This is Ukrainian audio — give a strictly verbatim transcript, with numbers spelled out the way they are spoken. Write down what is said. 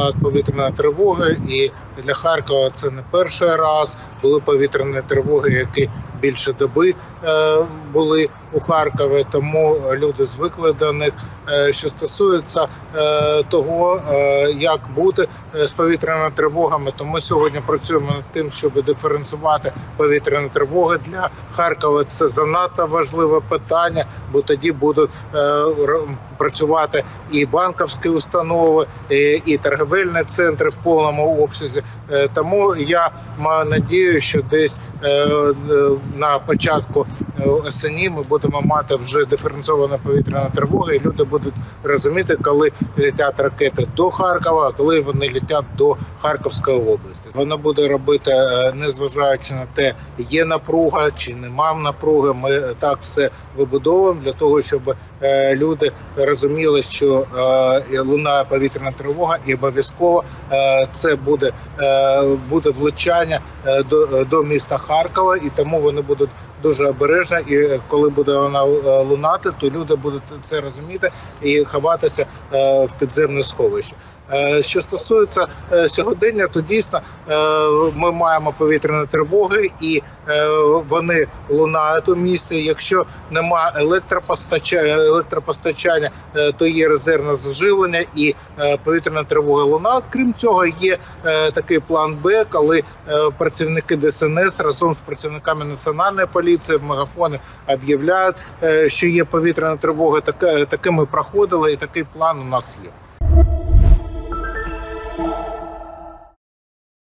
лунають повітряні тривоги, і для Харкова це не перший раз. Були повітряні тривоги, які більше доби були у Харкові, тому люди звикли до них. Що стосується того, як бути з повітряними тривогами, то ми сьогодні працюємо над тим, щоб диференціювати повітряні тривоги. Для Харкова це занадто важливе питання, бо тоді будуть працювати і банківські установи, і торговельні центри в повному обсязі. Тому я маю надію, що десь на початку осені ми будемо мати вже диференційовані повітряні тривоги, і люди будуть розуміти, коли летять ракети до Харкова, а коли вони летять до Харківської області. Воно буде робити, незважаючи на те, є напруга чи нема напруги. Ми так все вибудовуємо для того, щоб люди розуміли, що лунає повітряна тривога, і обов'язково це буде, буде влучання до, до міста Харкова, і тому вони будуть дуже обережні, і коли буде вона лунати, то люди будуть це розуміти і ховатися в підземне сховище. Що стосується сьогодення, то дійсно ми маємо повітряні тривоги, і вони лунають у місті. Якщо немає електропостачання, електропостачання, то є резервне заживлення, і повітряні тривоги лунають. Крім цього, є такий план Б, коли працівники Де Ес Ен Ес разом з працівниками Національної поліції в мегафони об'являють, що є повітряна тривога. Таке ми проходили, і такий план у нас є.